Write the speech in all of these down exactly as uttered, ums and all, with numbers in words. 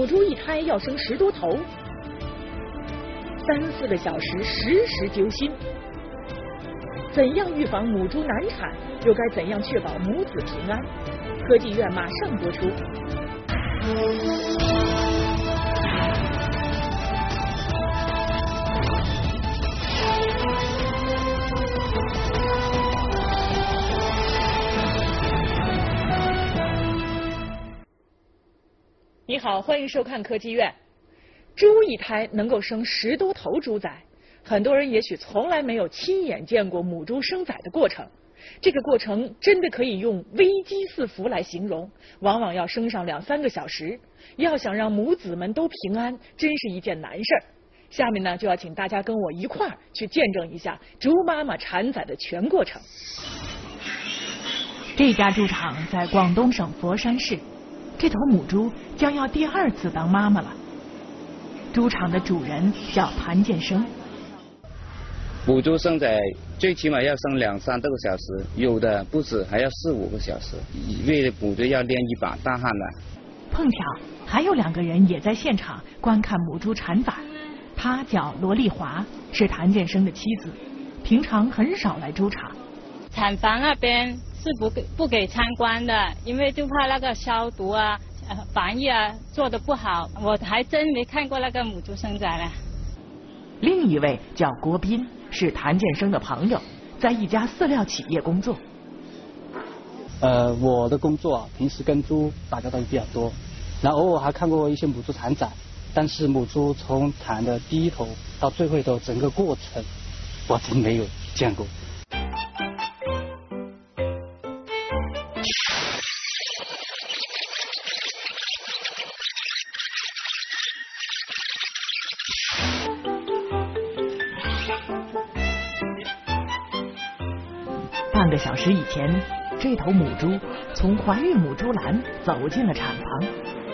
母猪一胎要生十多头，三四个小时时时揪心。怎样预防母猪难产？又该怎样确保母子平安？科技院马上播出。你好，欢迎收看科技院。猪一胎能够生十多头猪崽，很多人也许从来没有亲眼见过母猪生崽的过程。这个过程真的可以用危机四伏来形容，往往要生上两三个小时。要想让母子们都平安，真是一件难事儿。下面呢，就要请大家跟我一块儿去见证一下猪妈妈产崽的全过程。这家猪场在广东省佛山市，这头母猪将要第二次当妈妈了。猪场的主人叫谭建生。 母猪生崽最起码要生两三个小时，有的不止还要四五个小时，为了母猪要练一把大汗呢。 碰巧还有两个人也在现场观看母猪产崽，她叫罗丽华，是谭建生的妻子，平常很少来猪场。 产房那边是不给不给参观的，因为就怕那个消毒啊、呃、防疫啊做得不好。我还真没看过那个母猪生崽呢。 另一位叫郭斌，是谭建生的朋友，在一家饲料企业工作。 呃，我的工作啊，平时跟猪打交道比较多，然后偶尔还看过一些母猪产崽，但是母猪从产的第一头到最后一头整个过程，我真没有见过。 半个小时以前，这头母猪从怀孕母猪栏走进了产房。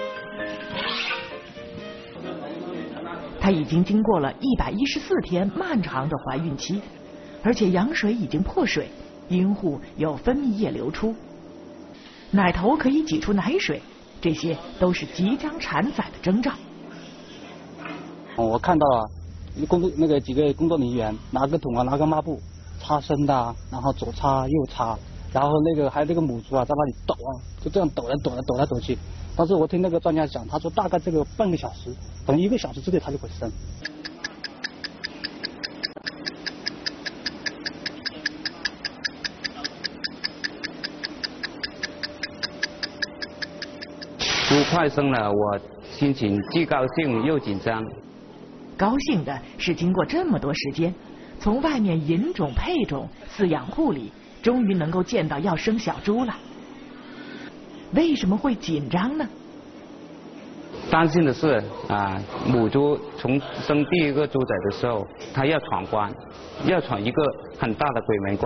它已经经过了一百一十四天漫长的怀孕期，而且羊水已经破水，阴户有分泌液流出，奶头可以挤出奶水，这些都是即将产崽的征兆。 我看到了工作那个几个工作人员拿个桶啊，拿个抹布擦身的、啊，然后左擦右擦，然后那个还有这个母猪啊在那里抖啊，就这样抖来抖来抖来抖去。但是我听那个专家讲，他说大概这个半个小时，等一个小时之内他就会生。 猪快生了，我心情既高兴又紧张。 高兴的是经过这么多时间，从外面引种配种饲养护理，终于能够见到要生小猪了。为什么会紧张呢？ 担心的是啊，母猪从生第一个猪崽的时候，它要闯关，要闯一个很大的鬼门关。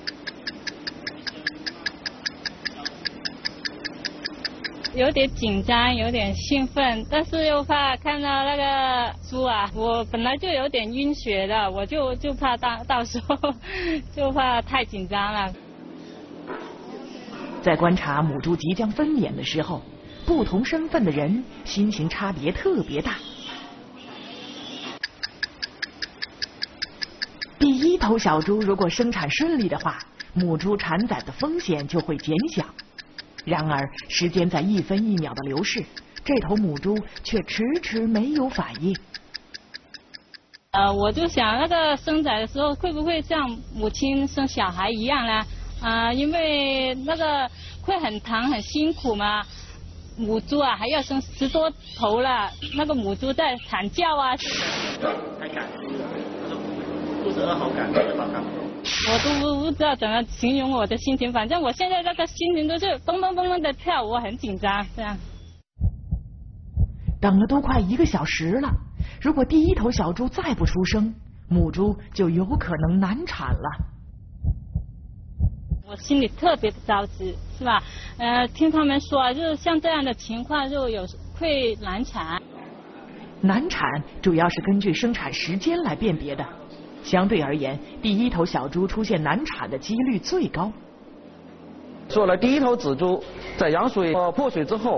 有点紧张，有点兴奋，但是又怕看到那个猪啊，我本来就有点晕血的，我就就怕到到时候就怕太紧张了。 在观察母猪即将分娩的时候，不同身份的人心情差别特别大。第一头小猪如果生产顺利的话，母猪产崽的风险就会减小。然而时间在一分一秒的流逝，这头母猪却迟迟没有反应。 呃，我就想那个生崽的时候会不会像母亲生小孩一样呢？啊、呃，因为那个会很疼很辛苦嘛。母猪啊还要生十多头了，那个母猪在惨叫啊。 太感动了，肚子饿好感动，好感动。 我都不不知道怎么形容我的心情，反正我现在这个心情都是蹦蹦蹦蹦的跳，我很紧张。这样， 等了都快一个小时了，如果第一头小猪再不出生，母猪就有可能难产了。 我心里特别的着急，是吧？呃，听他们说，就是像这样的情况，就有会难产。 难产主要是根据生产时间来辨别的。相对而言，第一头小猪出现难产的几率最高。 说了，第一头仔猪在羊水破水之后，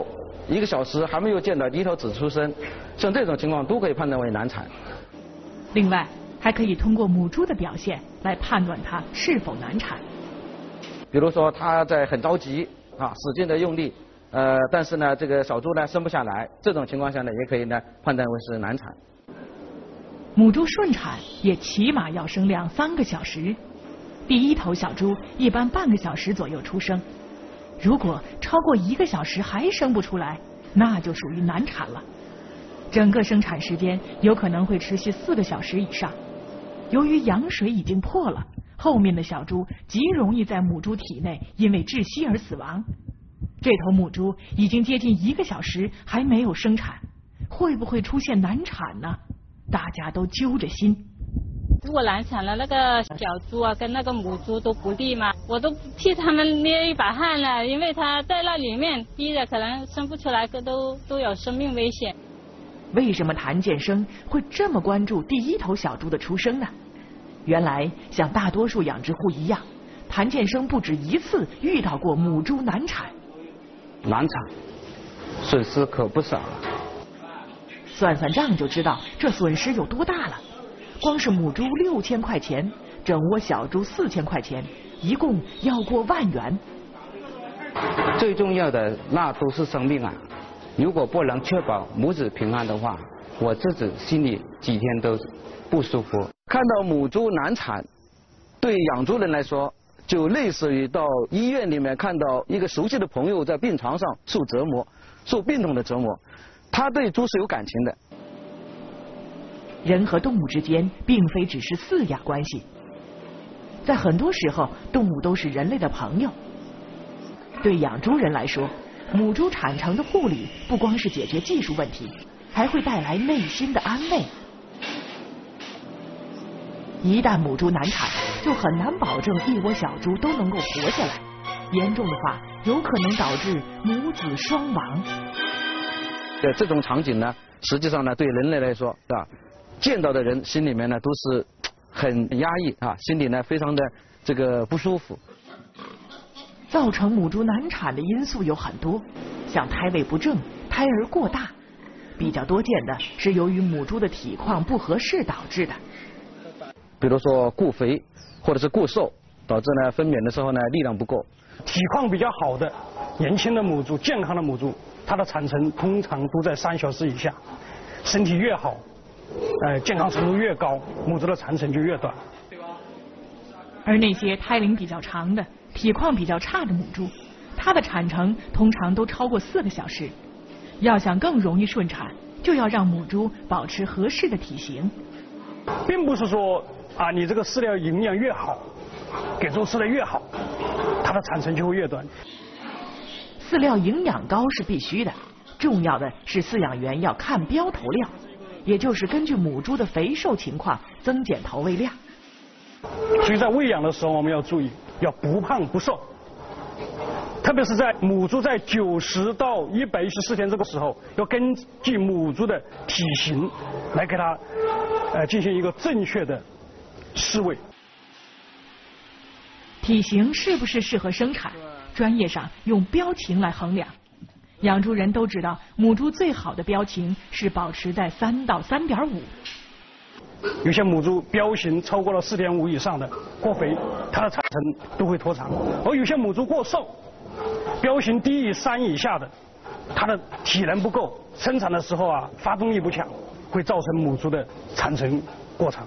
一个小时还没有见到第一头子出生，像这种情况都可以判断为难产。 另外，还可以通过母猪的表现来判断它是否难产。 比如说，它在很着急啊，使劲的用力，呃，但是呢，这个小猪呢生不下来，这种情况下呢，也可以呢判断为是难产。 母猪顺产也起码要生两三个小时，第一头小猪一般半个小时左右出生，如果超过一个小时还生不出来，那就属于难产了。整个生产时间有可能会持续四个小时以上。由于羊水已经破了，后面的小猪极容易在母猪体内因为窒息而死亡。这头母猪已经接近一个小时还没有生产，会不会出现难产呢？大家都揪着心。 如果难产了，那个小猪啊跟那个母猪都不利嘛，我都替他们捏一把汗了，因为它在那里面逼着可能生不出来，都都有生命危险。 为什么谭建生会这么关注第一头小猪的出生呢？原来像大多数养殖户一样，谭建生不止一次遇到过母猪难产。 难产，损失可不少了。 算算账就知道这损失有多大了。光是母猪六千块钱，整窝小猪四千块钱，一共要过万元。 最重要的那都是生命啊！如果不能确保母子平安的话，我自己心里几天都不舒服。 看到母猪难产，对养猪人来说，就类似于到医院里面看到一个熟悉的朋友在病床上受折磨、受病痛的折磨。他对猪是有感情的。 人和动物之间并非只是饲养关系，在很多时候，动物都是人类的朋友。对养猪人来说，母猪产程的护理不光是解决技术问题，还会带来内心的安慰。一旦母猪难产，就很难保证一窝小猪都能够活下来，严重的话，有可能导致母子双亡。 对这种场景呢，实际上呢，对人类来说，是吧？见到的人心里面呢都是很压抑啊，心里呢非常的这个不舒服。 造成母猪难产的因素有很多，像胎位不正、胎儿过大，比较多见的是由于母猪的体况不合适导致的。 比如说过肥或者是过瘦，导致呢分娩的时候呢力量不够。 体况比较好的年轻的母猪、健康的母猪，它的产程通常都在三小时以下。身体越好，呃，健康程度越高，母猪的产程就越短。 而那些胎龄比较长的、体况比较差的母猪，它的产程通常都超过四个小时。要想更容易顺产，就要让母猪保持合适的体型。 并不是说啊，你这个饲料营养越好，给猪吃的越好，它的产程就会越短。 饲料营养高是必须的，重要的是饲养员要看标投料，也就是根据母猪的肥瘦情况增减投喂量。 所以在喂养的时候，我们要注意，要不胖不瘦。特别是在母猪在九十到一百一十四天这个时候，要根据母猪的体型来给它呃进行一个正确的饲喂。 体型是不是适合生产，专业上用标情来衡量。养猪人都知道，母猪最好的标情是保持在三到三点五。 有些母猪标型超过了四点五以上的过肥，它的产程都会脱产；而有些母猪过瘦，标型低于三以下的，它的体能不够，生产的时候啊发动力不强，会造成母猪的产程过长。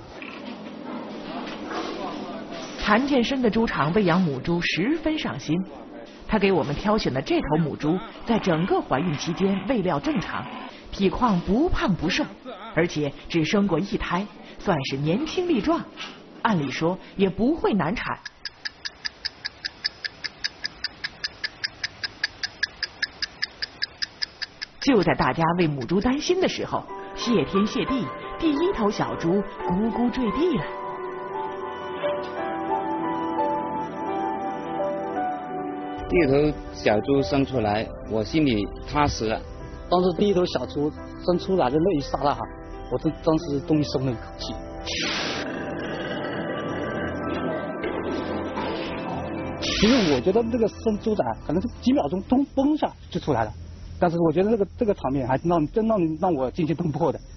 谭建生的猪场喂养母猪十分上心，他给我们挑选的这头母猪，在整个怀孕期间喂料正常，体况不胖不瘦，而且只生过一胎，算是年轻力壮，按理说也不会难产。就在大家为母猪担心的时候，谢天谢地，第一头小猪咕咕坠地了。 第一头小猪生出来，我心里踏实了。 当时第一头小猪生出来的那一刹那，我都当时终于松了一口气。因为我觉得这个生猪仔可能是几秒钟咚嘣一下就出来了， 但是我觉得这个这个场面还是让真让让我惊心动魄的。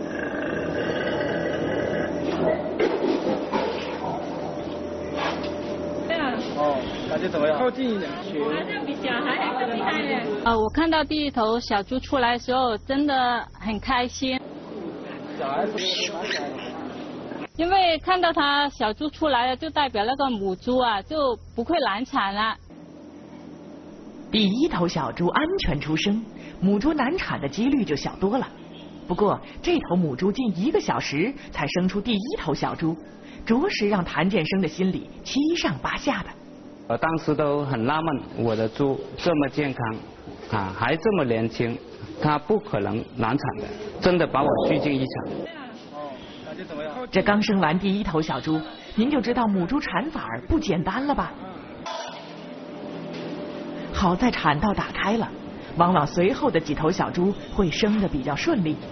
哦，感觉怎么样？靠近一点。 好像比小孩还更厉害呢。呃，我看到第一头小猪出来的时候，真的很开心。 小孩是不是拿起来了？ 因为看到它小猪出来了，就代表那个母猪啊就不会难产了。 第一头小猪安全出生，母猪难产的几率就小多了。不过这头母猪近一个小时才生出第一头小猪，着实让谭建生的心里七上八下的。 我当时都很纳闷，我的猪这么健康啊，还这么年轻，它不可能难产的，真的把我虚惊一场。 这刚生完第一头小猪，您就知道母猪产法儿不简单了吧？好在产道打开了，往往随后的几头小猪会生得比较顺利。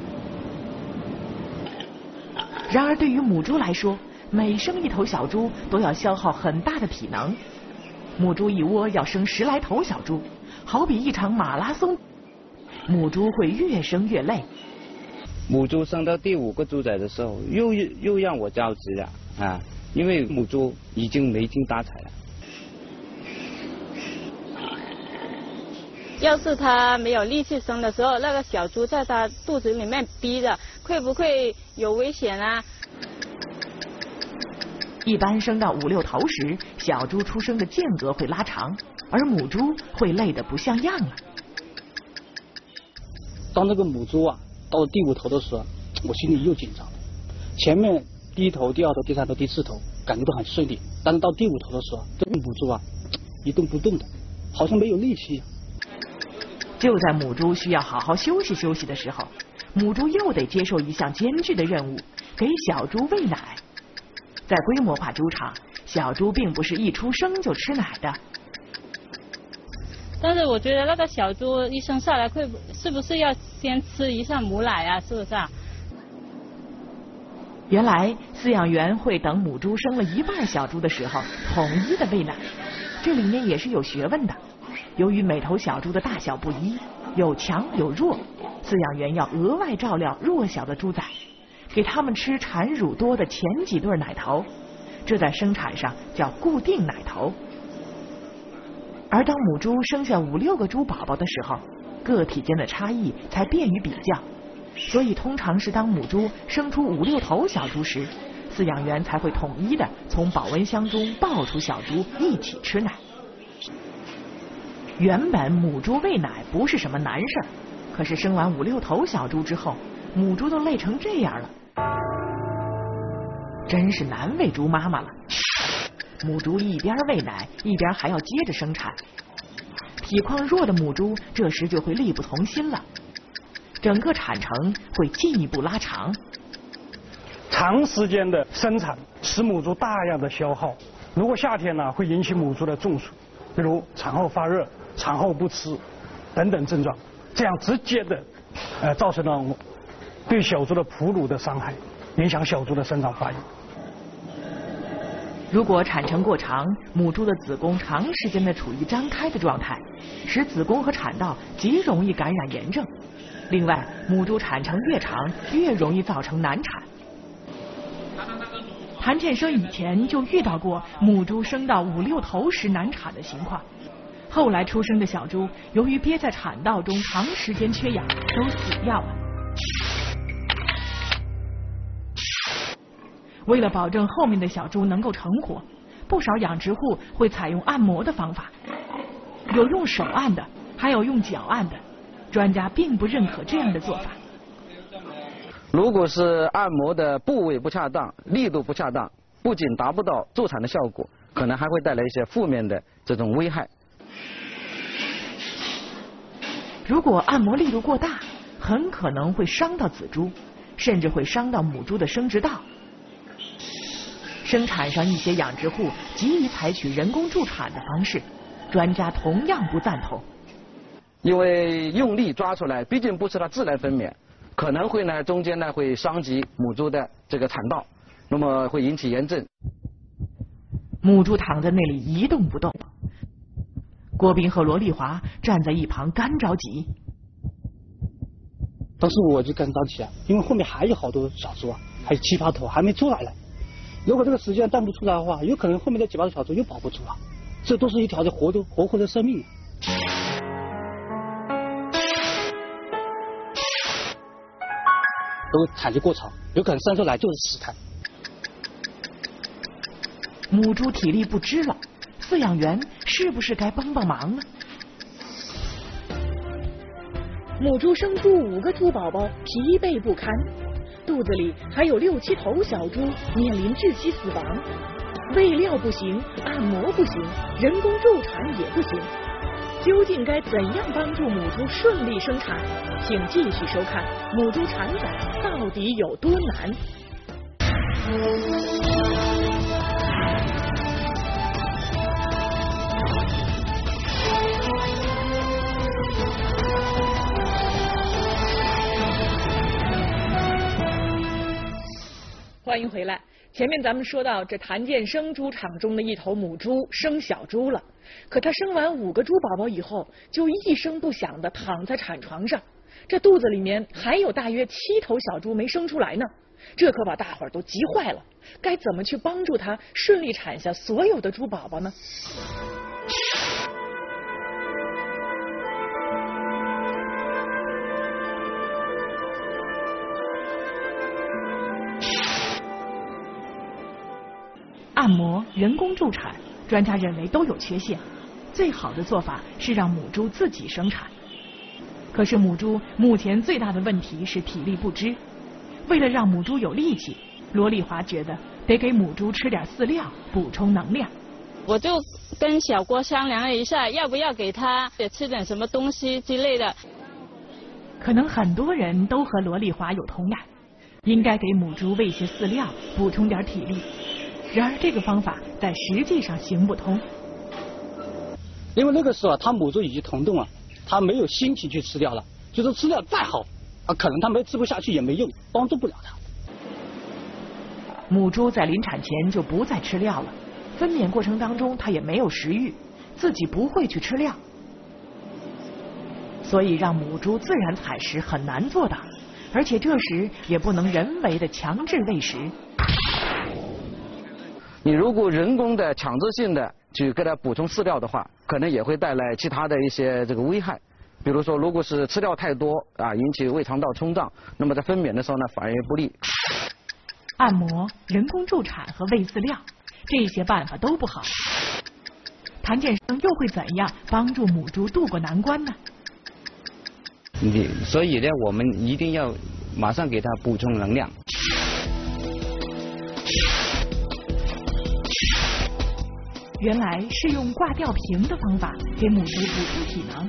然而对于母猪来说，每生一头小猪都要消耗很大的体能。母猪一窝要生十来头小猪，好比一场马拉松，母猪会越生越累。 母猪生到第五个猪仔的时候，又又让我着急了啊！因为母猪已经没精打采了。 要是它没有力气生的时候，那个小猪在它肚子里面逼着，会不会有危险啊？ 一般生到五六头时，小猪出生的间隔会拉长，而母猪会累得不像样了。 当这个母猪啊到了第五头的时候，我心里又紧张了。前面第一头、第二头、第三头、第四头感觉都很顺利，但是到第五头的时候，这个母猪啊一动不动的，好像没有力气。 就在母猪需要好好休息休息的时候，母猪又得接受一项艰巨的任务，给小猪喂奶。在规模化猪场，小猪并不是一出生就吃奶的。 但是我觉得那个小猪一生下来会是不是要先吃一下母奶啊？是不是啊？ 原来饲养员会等母猪生了一半小猪的时候统一的喂奶，这里面也是有学问的。由于每头小猪的大小不一，有强有弱，饲养员要额外照料弱小的猪仔，给它们吃产乳多的前几对奶头，这在生产上叫固定奶头。而当母猪生下五六个猪宝宝的时候，个体间的差异才便于比较，所以通常是当母猪生出五六头小猪时，饲养员才会统一的从保温箱中抱出小猪一起吃奶。原本母猪喂奶不是什么难事儿，可是生完五六头小猪之后，母猪都累成这样了，真是难为猪妈妈了。母猪一边喂奶，一边还要接着生产，体况弱的母猪这时就会力不从心了，整个产程会进一步拉长。 长时间的生产使母猪大量的消耗，如果夏天呢，会引起母猪的中暑，比如产后发热、产后不吃等等症状，这样直接的呃造成了对小猪的哺乳的伤害，影响小猪的生长发育。 如果产程过长，母猪的子宫长时间的处于张开的状态，使子宫和产道极容易感染炎症。另外，母猪产程越长，越容易造成难产。谭建生以前就遇到过母猪生到五六头时难产的情况，后来出生的小猪由于憋在产道中长时间缺氧，都死掉了。为了保证后面的小猪能够成活，不少养殖户会采用按摩的方法，有用手按的，还有用脚按的。专家并不认可这样的做法。 如果是按摩的部位不恰当、力度不恰当，不仅达不到助产的效果，可能还会带来一些负面的这种危害。 如果按摩力度过大，很可能会伤到仔猪，甚至会伤到母猪的生殖道。生产上一些养殖户急于采取人工助产的方式，专家同样不赞同。 因为用力抓出来，毕竟不是它自然分娩，可能会呢中间呢会伤及母猪的这个产道，那么会引起炎症。 母猪躺在那里一动不动， 郭斌和罗丽华站在一旁干着急。 当时我就干着急啊，因为后面还有好多小猪啊，还有七八头还没出来呢。如果这个时间弹不出来的话，有可能后面的几八头小猪又保不住了。这都是一条的活的活活的生命。都产期过长，有可能生出来就是死胎。 母猪体力不支了，饲养员是不是该帮帮忙呢？母猪生出五个猪宝宝，疲惫不堪，肚子里还有六七头小猪面临窒息死亡。喂料不行，按摩不行，人工助产也不行。究竟该怎样帮助母猪顺利生产？请继续收看《母猪产仔到底有多难》。欢迎回来。前面咱们说到，这谭建生猪场中的一头母猪生小猪了，可它生完五个猪宝宝以后，就一声不响地躺在产床上，这肚子里面还有大约七头小猪没生出来呢，这可把大伙儿都急坏了。该怎么去帮助它顺利产下所有的猪宝宝呢？按摩、人工助产，专家认为都有缺陷。最好的做法是让母猪自己生产。可是母猪目前最大的问题是体力不支。为了让母猪有力气，罗丽华觉得得给母猪吃点饲料，补充能量。 我就跟小郭商量了一下，要不要给它也吃点什么东西之类的。 可能很多人都和罗丽华有同感，应该给母猪喂些饲料，补充点体力。然而这个方法在实际上行不通， 因为那个时候啊，它母猪已经疼痛了，它没有心情去吃掉了，就是吃料再好啊，可能它没吃不下去也没用，帮助不了它。 母猪在临产前就不再吃料了，分娩过程当中它也没有食欲，自己不会去吃料，所以让母猪自然采食很难做到，而且这时也不能人为的强制喂食。 你如果人工的强制性的去给它补充饲料的话，可能也会带来其他的一些这个危害。比如说，如果是吃料太多啊，引起胃肠道冲胀，那么在分娩的时候呢，反而不利。 按摩、人工助产和喂饲料，这些办法都不好。谭建生又会怎样帮助母猪渡过难关呢？ 你所以呢，我们一定要马上给它补充能量。 原来是用挂吊瓶的方法给母猪补充体能。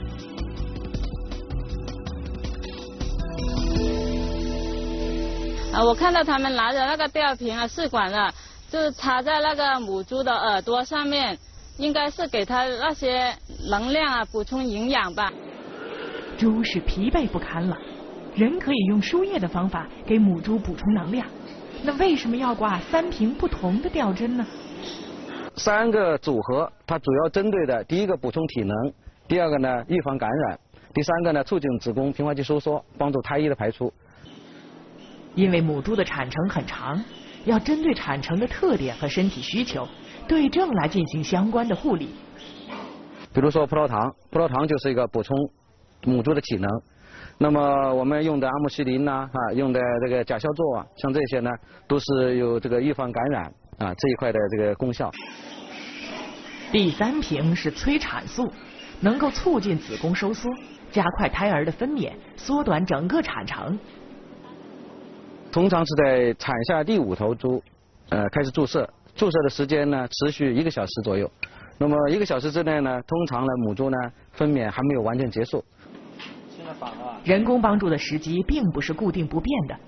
啊，我看到他们拿着那个吊瓶啊，试管了，就是插在那个母猪的耳朵上面，应该是给它那些能量啊，补充营养吧。 猪是疲惫不堪了，人可以用输液的方法给母猪补充能量，那为什么要挂三瓶不同的吊针呢？ 三个组合，它主要针对的第一个补充体能，第二个呢预防感染，第三个呢促进子宫平滑肌收缩，帮助胎液的排出。 因为母猪的产程很长，要针对产程的特点和身体需求，对症来进行相关的护理。 比如说葡萄糖，葡萄糖就是一个补充母猪的体能。那么我们用的阿莫西林呐、啊，用的这个甲硝唑啊，像这些呢，都是有这个预防感染啊这一块的这个功效。 第三瓶是催产素，能够促进子宫收缩，加快胎儿的分娩，缩短整个产程。 通常是在产下第五头猪，呃，开始注射，注射的时间呢持续一个小时左右。那么一个小时之内呢，通常呢母猪呢分娩还没有完全结束。 人工帮助的时机并不是固定不变的，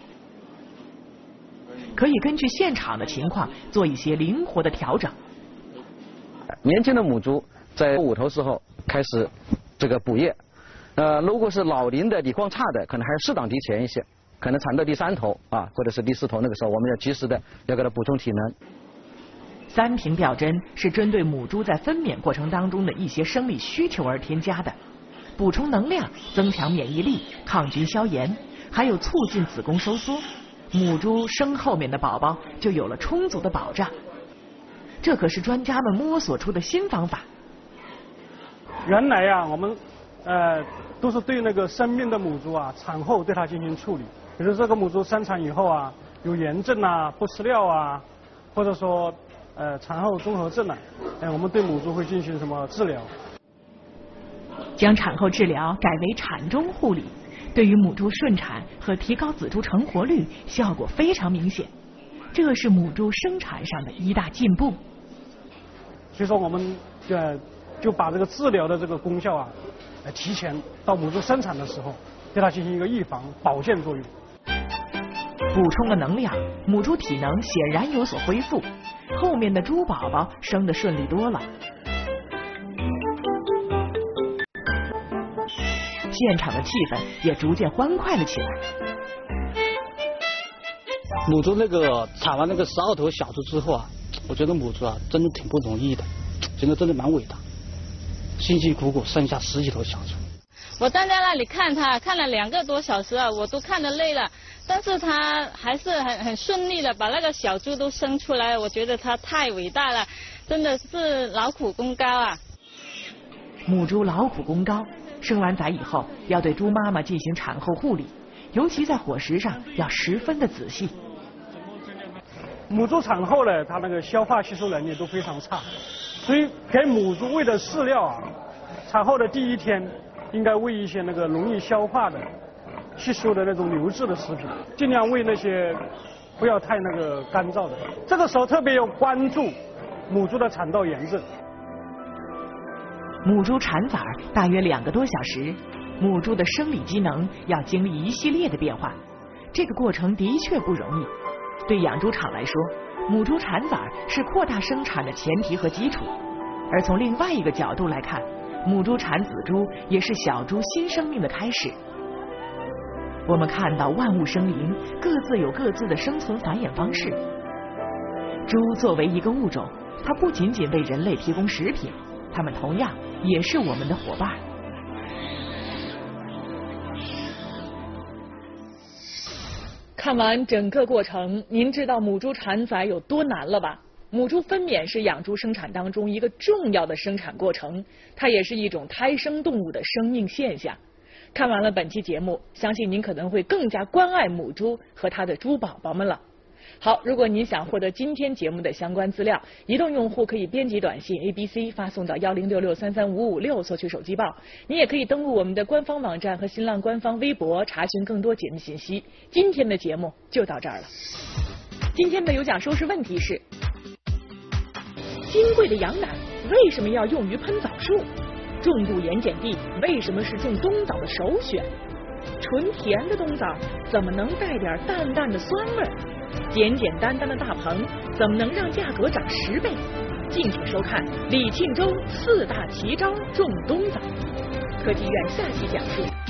可以根据现场的情况做一些灵活的调整。 年轻的母猪在五头时候开始这个补液，呃，如果是老龄的、体况差的，可能还是适当提前一些，可能产到第三头啊，或者是第四头，那个时候我们要及时的要给它补充体能。 三瓶表针是针对母猪在分娩过程当中的一些生理需求而添加的，补充能量、增强免疫力、抗菌消炎，还有促进子宫收缩。母猪生后面的宝宝就有了充足的保障。这可是专家们摸索出的新方法。 原来呀、啊，我们呃都是对那个生病的母猪啊，产后对它进行处理。比如这个母猪生产以后啊，有炎症啊、不吃料啊，或者说呃产后综合症啊，哎，我们对母猪会进行什么治疗？ 将产后治疗改为产中护理，对于母猪顺产和提高仔猪成活率效果非常明显，这是母猪生产上的一大进步。 所以说我们呃就把这个治疗的这个功效啊，呃提前到母猪生产的时候，对它进行一个预防保健作用。 补充了能量，母猪体能显然有所恢复，后面的猪宝宝生得顺利多了。现场的气氛也逐渐欢快了起来。 母猪那个产完那个十二头小猪之后啊，我觉得母猪啊真的挺不容易的，真的真的蛮伟大，辛辛苦苦生下十几头小猪。 我站在那里看它，看了两个多小时啊，我都看得累了，但是它还是很很顺利的把那个小猪都生出来，我觉得它太伟大了，真的是劳苦功高啊。 母猪劳苦功高，生完崽以后要对猪妈妈进行产后护理，尤其在伙食上要十分的仔细。 母猪产后呢，它那个消化吸收能力都非常差，所以给母猪喂的饲料啊，产后的第一天应该喂一些那个容易消化的、吸收的那种流质的食品，尽量喂那些不要太那个干燥的。这个时候特别要关注母猪的产道炎症。 母猪产崽大约两个多小时，母猪的生理机能要经历一系列的变化，这个过程的确不容易。对养猪场来说，母猪产崽是扩大生产的前提和基础，而从另外一个角度来看，母猪产仔猪也是小猪新生命的开始。我们看到万物生灵各自有各自的生存繁衍方式。猪作为一个物种，它不仅仅为人类提供食品，它们同样也是我们的伙伴。看完整个过程，您知道母猪产崽有多难了吧？母猪分娩是养猪生产当中一个重要的生产过程，它也是一种胎生动物的生命现象。看完了本期节目，相信您可能会更加关爱母猪和它的猪宝宝们了。好，如果您想获得今天节目的相关资料，移动用户可以编辑短信 A B C 发送到幺零六六三三五五六索取手机报。你也可以登录我们的官方网站和新浪官方微博查询更多节目信息。今天的节目就到这儿了。今天的有奖收视问题是：金贵的羊奶为什么要用于喷枣树？重度盐碱地为什么是种冬枣的首选？纯甜的冬枣怎么能带点淡淡的酸味？简简单单的大棚怎么能让价格涨十倍？敬请收看李庆洲四大奇招种冬枣。科技院下期讲述。